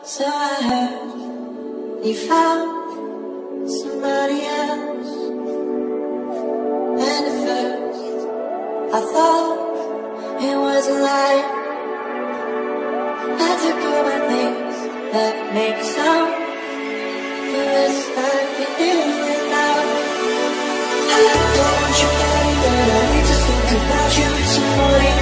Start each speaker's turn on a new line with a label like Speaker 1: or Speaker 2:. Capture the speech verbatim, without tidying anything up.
Speaker 1: So I heard you found somebody else, and at first I thought it was a lie. I took all my things that make sound, the rest I can do without. I don't want you, baby, but I need to think about you. Somebody